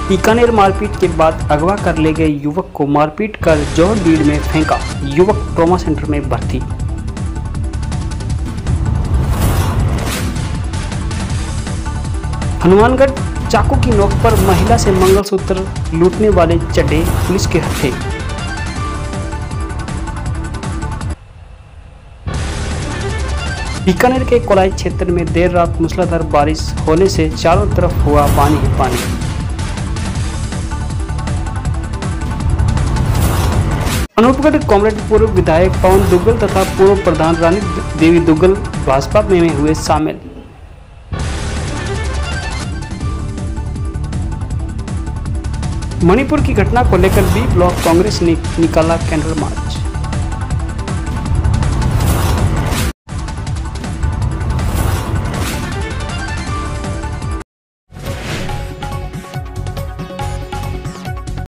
बीकानेर मारपीट के बाद अगवा कर ले गए युवक को मारपीट कर जौहर बीड़ में फेंका, युवक ट्रॉमा सेंटर में भर्ती। हनुमानगढ़ चाकू की नोक पर महिला से मंगलसूत्र लूटने वाले चड्ढे पुलिस के हत्थे। बीकानेर के कोलाई क्षेत्र में देर रात मूसलाधार बारिश होने से चारों तरफ हुआ पानी ही पानी। अनूपगढ़ कांग्रेस पूर्व विधायक पवन दुग्गल तथा पूर्व प्रधान रानी देवी दुग्गल भाजपा में हुए शामिल। मणिपुर की घटना को लेकर बी ब्लॉक कांग्रेस ने निकाला कैंडल मार्च।